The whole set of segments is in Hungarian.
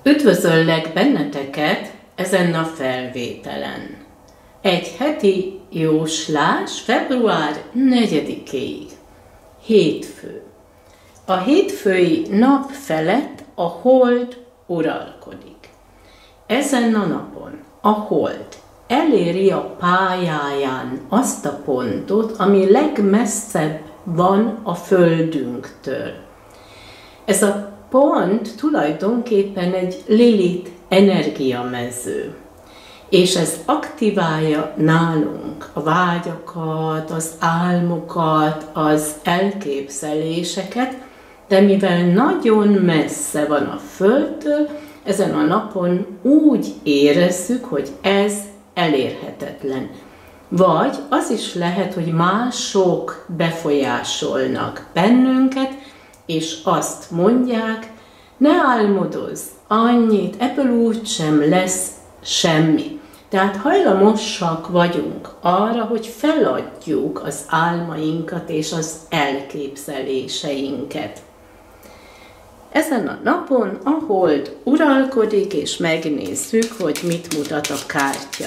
Üdvözöllek benneteket ezen a felvételen. Egy heti jóslás február 4-éig. Hétfő. A hétfői nap felett a hold uralkodik. Ezen a napon a hold eléri a pályáján azt a pontot, ami legmesszebb van a Földünktől. Ez a pont tulajdonképpen egy Lilith energiamező, és ez aktiválja nálunk a vágyakat, az álmokat, az elképzeléseket, de mivel nagyon messze van a Földtől, ezen a napon úgy érezzük, hogy ez elérhetetlen. Vagy az is lehet, hogy mások befolyásolnak bennünket, és azt mondják, ne álmodozz annyit, ebből úgysem lesz semmi. Tehát hajlamosak vagyunk arra, hogy feladjuk az álmainkat és az elképzeléseinket. Ezen a napon a hold uralkodik, és megnézzük, hogy mit mutat a kártya.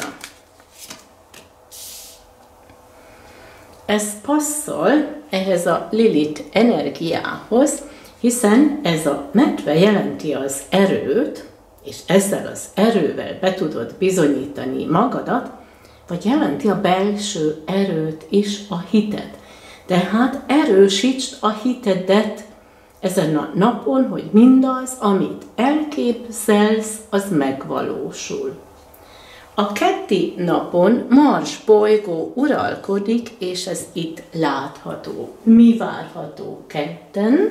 Ez passzol ehhez a Lilith energiához, hiszen ez a medve jelenti az erőt, és ezzel az erővel be tudod bizonyítani magadat, vagy jelenti a belső erőt is, a hitet. Tehát erősítsd a hitedet ezen a napon, hogy mindaz, amit elképzelsz, az megvalósul. A keddi napon Mars bolygó uralkodik, és ez itt látható. Mi várható kedden?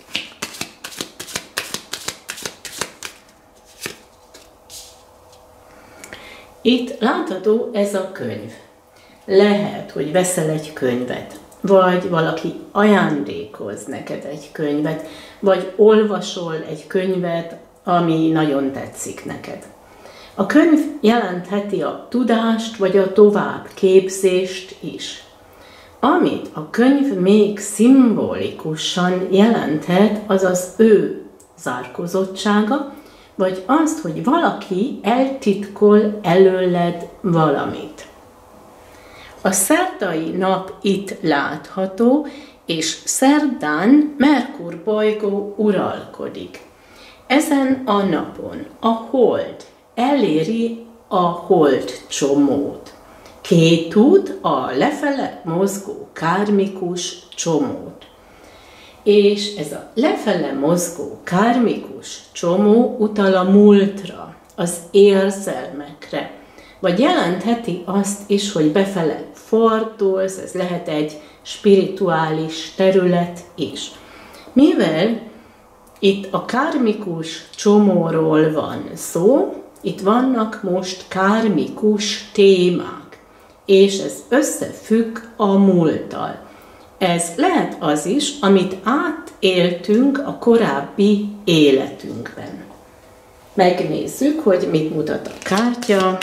Itt látható ez a könyv. Lehet, hogy veszel egy könyvet, vagy valaki ajándékoz neked egy könyvet, vagy olvasol egy könyvet, ami nagyon tetszik neked. A könyv jelentheti a tudást, vagy a továbbképzést is. Amit a könyv még szimbolikusan jelenthet, az az ő zárkózottsága, vagy azt, hogy valaki eltitkol előled valamit. A szerdai nap itt látható, és szerdán Merkur bolygó uralkodik. Ezen a napon a hold eléri a hold csomót. Kétút a lefele mozgó kármikus csomót. És ez a lefele mozgó kármikus csomó utal a múltra, az érzelmekre, vagy jelentheti azt is, hogy befele fordulsz, ez lehet egy spirituális terület is. Mivel itt a kármikus csomóról van szó, itt vannak most kármikus témák, és ez összefügg a múlttal. Ez lehet az is, amit átéltünk a korábbi életünkben. Megnézzük, hogy mit mutat a kártya.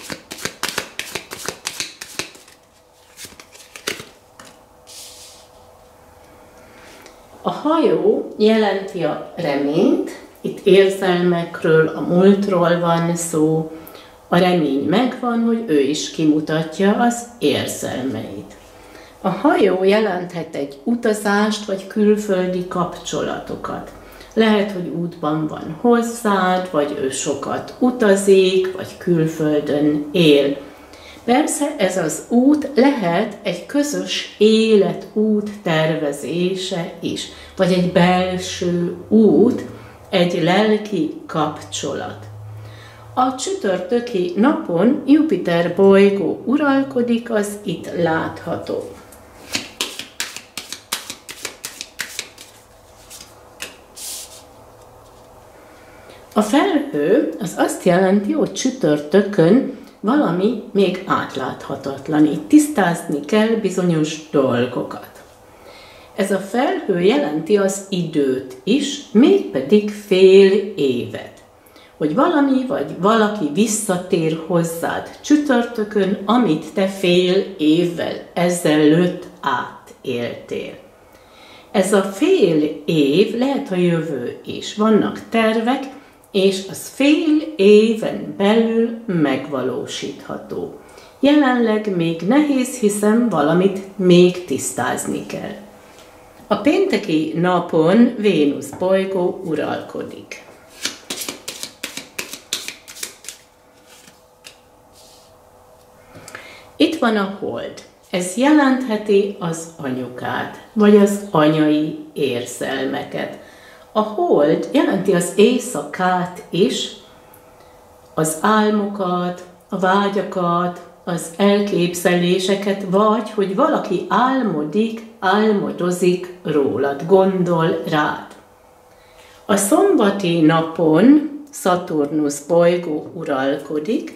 A hajó jelenti a reményt, itt érzelmekről, a múltról van szó. A remény megvan, hogy ő is kimutatja az érzelmeit. A hajó jelenthet egy utazást, vagy külföldi kapcsolatokat. Lehet, hogy útban van hozzád, vagy ő sokat utazik, vagy külföldön él. Persze ez az út lehet egy közös életút tervezése is, vagy egy belső út, egy lelki kapcsolat. A csütörtöki napon Jupiter bolygó uralkodik, az itt látható. A felhő az azt jelenti, hogy csütörtökön valami még átláthatatlan. Itt tisztázni kell bizonyos dolgokat. Ez a felhő jelenti az időt is, mégpedig fél évet. Hogy valami vagy valaki visszatér hozzád csütörtökön, amit te fél évvel ezelőtt átéltél. Ez a fél év lehet a jövő is. Vannak tervek, és az fél éven belül megvalósítható. Jelenleg még nehéz, hiszen valamit még tisztázni kell. A pénteki napon Vénusz bolygó uralkodik. Itt van a hold. Ez jelentheti az anyukát, vagy az anyai érzelmeket. A hold jelenti az éjszakát is, az álmokat, a vágyakat, az elképzeléseket, vagy hogy valaki álmodozik rólad, gondol rád. A szombati napon Szaturnusz bolygó uralkodik,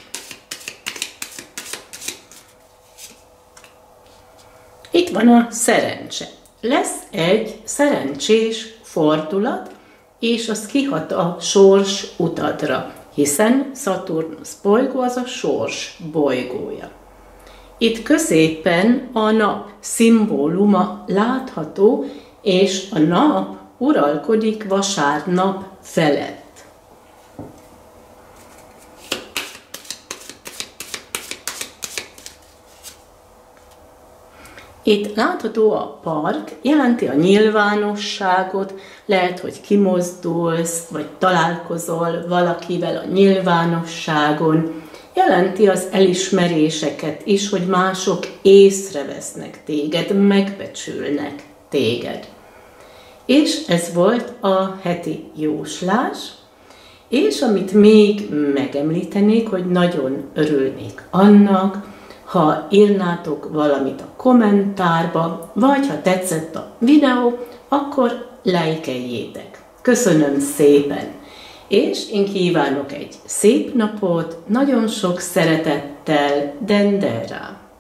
itt van a szerencse. Lesz egy szerencsés fordulat, és az kihat a sors utadra, hiszen Szaturnusz bolygó az a sors bolygója. Itt középen a nap szimbóluma látható, és a nap uralkodik vasárnap felett. Itt látható a park, jelenti a nyilvánosságot, lehet, hogy kimozdulsz, vagy találkozol valakivel a nyilvánosságon. Jelenti az elismeréseket is, hogy mások észrevesznek téged, megbecsülnek téged. És ez volt a heti jóslás, és amit még megemlítenék, hogy nagyon örülnék annak, ha írnátok valamit a kommentárba, vagy ha tetszett a videó, akkor lájkeljétek. Köszönöm szépen! És én kívánok egy szép napot, nagyon sok szeretettel, Dendera!